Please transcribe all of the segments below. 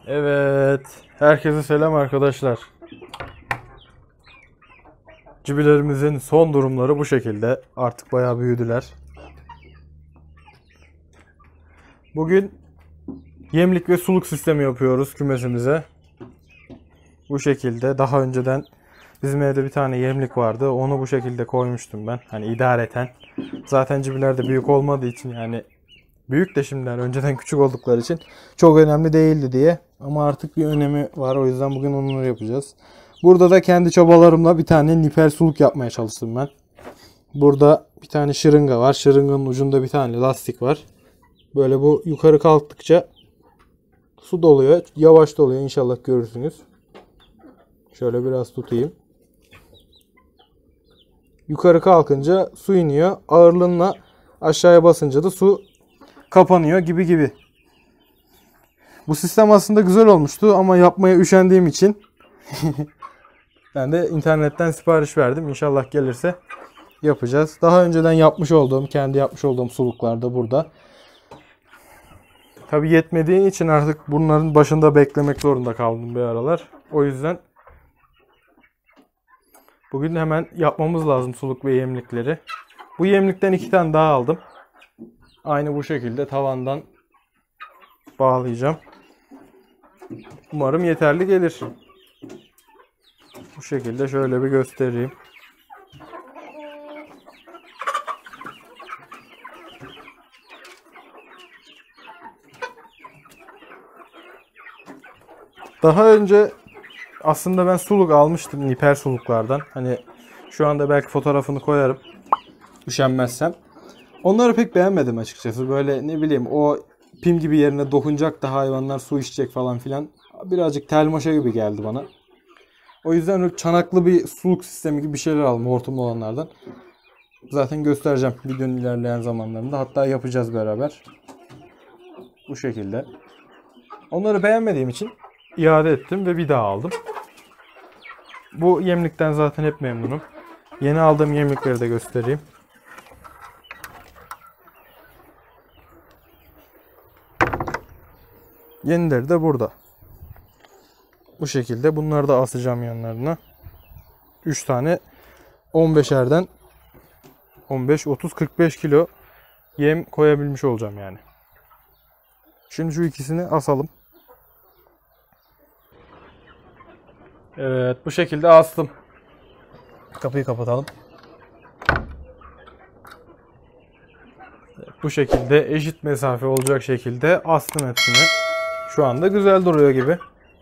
Evet, herkese selam arkadaşlar. Cibilerimizin son durumları bu şekilde. Artık bayağı büyüdüler. Bugün yemlik ve suluk sistemi yapıyoruz kümesimize. Bu şekilde. Daha önceden bizim evde bir tane yemlik vardı. Onu bu şekilde koymuştum ben. Hani idareten. Zaten cibiler de büyük olmadığı için, yani büyük de şimdiden önceden küçük oldukları için çok önemli değildi diye. Ama artık bir önemi var. O yüzden bugün onları yapacağız. Burada da kendi çabalarımla bir tane niper suluk yapmaya çalıştım ben. Burada bir tane şırınga var. Şırınganın ucunda bir tane lastik var. Böyle bu yukarı kalktıkça su doluyor. Yavaş doluyor. İnşallah görürsünüz. Şöyle biraz tutayım. Yukarı kalkınca su iniyor. Ağırlığına aşağıya basınca da su kapanıyor gibi. Bu sistem aslında güzel olmuştu ama yapmaya üşendiğim için ben de internetten sipariş verdim. İnşallah gelirse yapacağız. Daha önceden kendi yapmış olduğum suluklar da burada. Tabi yetmediği için artık bunların başında beklemek zorunda kaldım bir aralar. O yüzden bugün hemen yapmamız lazım suluk ve yemlikleri. Bu yemlikten 2 tane daha aldım. Aynı bu şekilde tavandan bağlayacağım. Umarım yeterli gelir. Bu şekilde şöyle bir göstereyim. Daha önce aslında ben suluk almıştım niper suluklardan. Hani şu anda belki fotoğrafını koyarım üşenmezsem. Onları pek beğenmedim açıkçası. Böyle ne bileyim, o pim gibi yerine dokunacak da hayvanlar su içecek falan filan. Birazcık telmaşa gibi geldi bana. O yüzden çanaklı bir suluk sistemi gibi bir şeyler aldım, hortumlu olanlardan. Zaten göstereceğim videonun ilerleyen zamanlarında. Hatta yapacağız beraber. Bu şekilde. Onları beğenmediğim için iade ettim ve bir daha aldım. Bu yemlikten zaten hep memnunum. Yeni aldığım yemlikleri de göstereyim. Yenileri de burada. Bu şekilde. Bunları da asacağım yanlarına. 3 tane 15'erden 15, 30, 45 kilo yem koyabilmiş olacağım yani. Şimdi şu ikisini asalım. Evet, bu şekilde astım. Kapıyı kapatalım. Bu şekilde eşit mesafe olacak şekilde astım hepsini. Şu anda güzel duruyor gibi.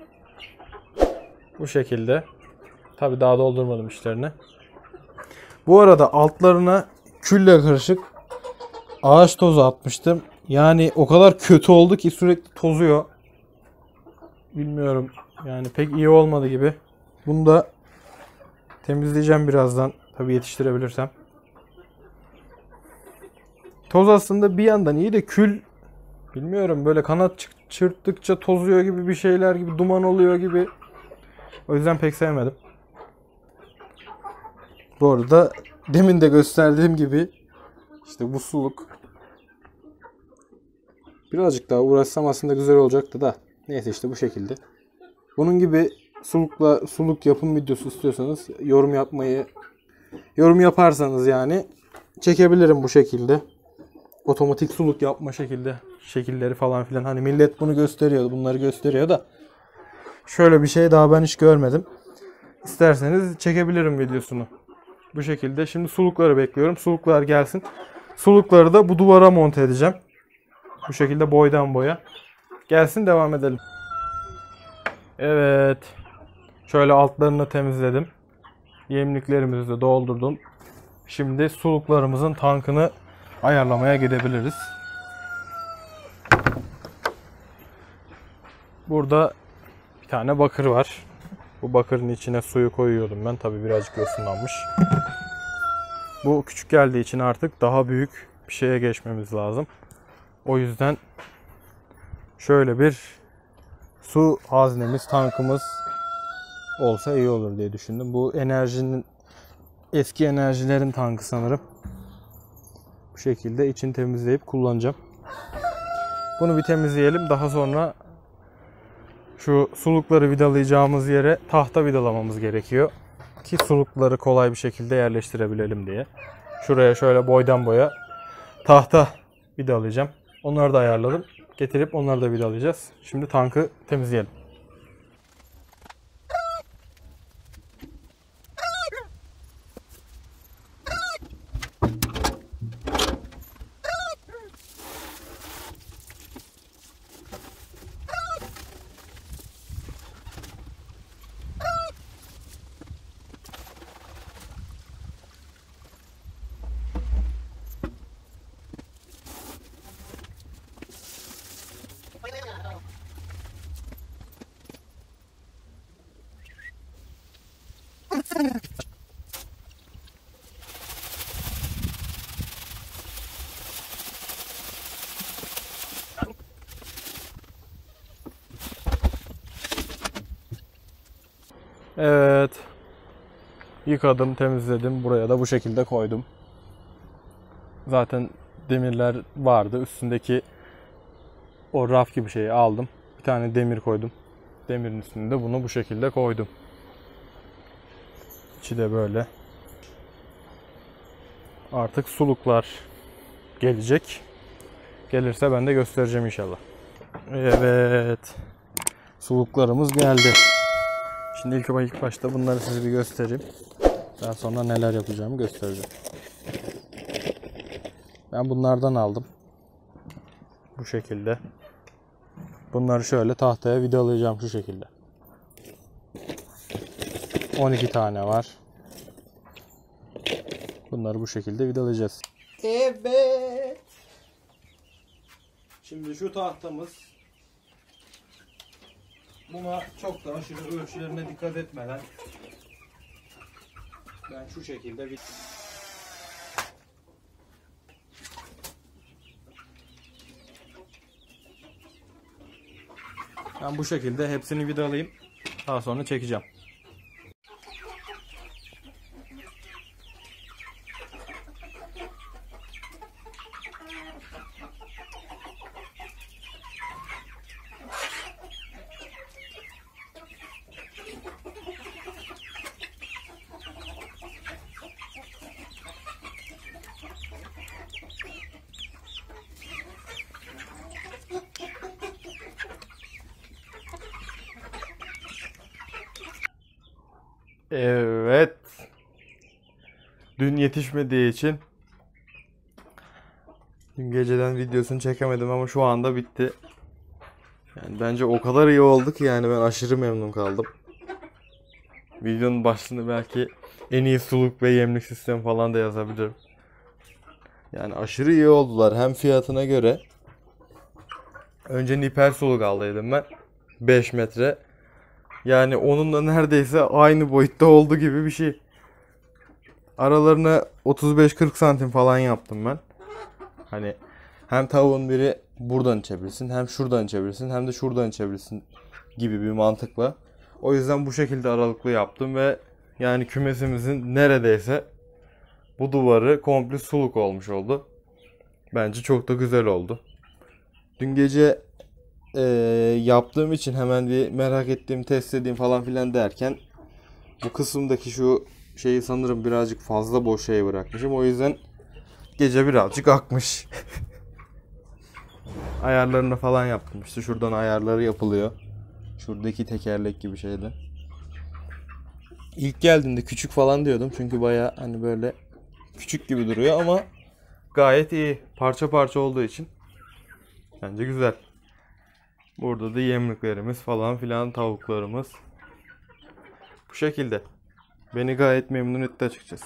Bu şekilde. Tabii daha doldurmadım içlerini. Bu arada altlarına külle karışık ağaç tozu atmıştım. Yani o kadar kötü oldu ki sürekli tozuyor. Bilmiyorum. Yani pek iyi olmadı gibi. Bunu da temizleyeceğim birazdan. Tabii yetiştirebilirsem. Toz aslında bir yandan iyi de kül, bilmiyorum, böyle kanat çırptıkça tozuyor gibi, bir şeyler gibi, duman oluyor gibi. O yüzden pek sevmedim. Bu arada demin de gösterdiğim gibi işte bu suluk. Birazcık daha uğraşsam aslında güzel olacaktı da. Neyse, işte bu şekilde. Bunun gibi suluk yapım videosu istiyorsanız yorum yaparsanız yani çekebilirim bu şekilde. Otomatik suluk yapma şekilleri falan filan. Hani millet bunu gösteriyor, bunları gösteriyor da şöyle bir şey daha ben hiç görmedim. İsterseniz çekebilirim videosunu. Bu şekilde. Şimdi sulukları bekliyorum. Suluklar gelsin. Sulukları da bu duvara monte edeceğim. Bu şekilde boydan boya. Gelsin, devam edelim. Evet. Şöyle altlarını temizledim. Yemliklerimizi de doldurdum. Şimdi suluklarımızın tankını ayarlamaya gidebiliriz. Burada bir tane bakır var. Bu bakırın içine suyu koyuyordum ben. Tabii birazcık yosunlanmış. Bu küçük geldiği için artık daha büyük bir şeye geçmemiz lazım. O yüzden şöyle bir su haznemiz, tankımız olsa iyi olur diye düşündüm. Bu eski enerjilerin tankı sanırım. Bu şekilde içini temizleyip kullanacağım. Bunu bir temizleyelim. Daha sonra şu sulukları vidalayacağımız yere tahta vidalamamız gerekiyor. Ki sulukları kolay bir şekilde yerleştirebilelim diye. Şuraya şöyle boydan boya tahta vidalayacağım. Onları da ayarladım. Getirip onları da vidalayacağız. Şimdi tankı temizleyelim. Evet. Yıkadım, temizledim. Buraya da bu şekilde koydum. Zaten demirler vardı. Üstündeki o raf gibi şeyi aldım. Bir tane demir koydum. Demirin üstünde bunu bu şekilde koydum. İçi de böyle. Artık suluklar gelecek. Gelirse ben de göstereceğim inşallah. Evet. Suluklarımız geldi. Şimdi ilk başta bunları size bir göstereyim. Daha sonra neler yapacağımı göstereceğim. Ben bunlardan aldım. Bu şekilde. Bunları şöyle tahtaya vidalayacağım şu şekilde. 12 tane var. Bunları bu şekilde vidalayacağız. Evet. Şimdi şu tahtamız, buna çok da aşırı ölçülerine dikkat etmeden ben şu şekilde bu şekilde hepsini vidalayayım. Daha sonra çekeceğim. Evet. Dün yetişmediği için dün geceden videosunu çekemedim ama şu anda bitti. Yani bence o kadar iyi oldu ki yani ben aşırı memnun kaldım. Videonun başlığında belki en iyi suluk ve yemlik sistemi falan da yazabilirim. Yani aşırı iyi oldular hem fiyatına göre. Önce niper suluk aldıydım ben. 5 metre. Yani onunla neredeyse aynı boyutta oldu gibi bir şey. Aralarına 35-40 santim falan yaptım ben. Hani hem tavuğun biri buradan içebilsin, hem şuradan içebilsin, hem de şuradan içebilsin gibi bir mantıkla. O yüzden bu şekilde aralıklı yaptım ve yani kümesimizin neredeyse bu duvarı komple suluk olmuş oldu. Bence çok da güzel oldu. Dün gece yaptığım için hemen bir merak ettiğim, test edeyim falan filan derken bu kısımdaki şu şeyi sanırım birazcık fazla boş şey bırakmışım. O yüzden gece birazcık akmış. Ayarlarını falan yaptım. İşte şuradan ayarları yapılıyor. Şuradaki tekerlek gibi şeyde. İlk geldiğinde küçük falan diyordum. Çünkü baya hani böyle küçük gibi duruyor ama gayet iyi. Parça parça olduğu için bence güzel. Burada da yemliklerimiz falan filan, tavuklarımız. Bu şekilde. Beni gayet memnun etti açıkçası.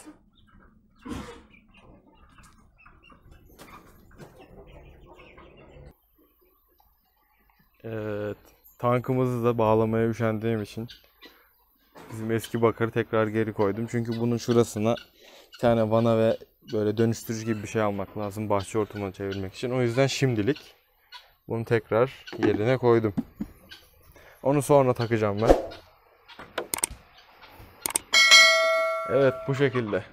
Evet. Tankımızı da bağlamaya üşendiğim için bizim eski bakarı tekrar geri koydum. Çünkü bunun şurasına bir tane vana ve böyle dönüştürücü gibi bir şey almak lazım bahçe hortumuna çevirmek için. O yüzden şimdilik bunu tekrar yerine koydum. Onu sonra takacağım ben. Evet, bu şekilde.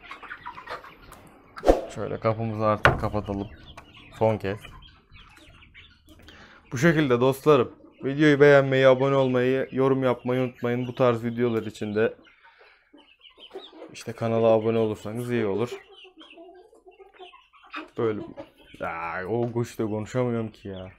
Şöyle kapımızı artık kapatalım. Son kez. Bu şekilde dostlarım. Videoyu beğenmeyi, abone olmayı, yorum yapmayı unutmayın. Bu tarz videolar için de işte kanala abone olursanız iyi olur. Böyle. O kuşla konuşamıyorum ki ya.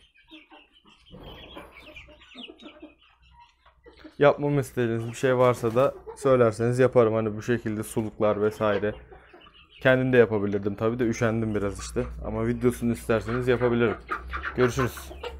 Yapmamı istediğiniz bir şey varsa da söylerseniz yaparım. Hani bu şekilde suluklar vesaire. Kendim de yapabilirdim tabii de üşendim biraz işte. Ama videosunu isterseniz yapabilirim. Görüşürüz.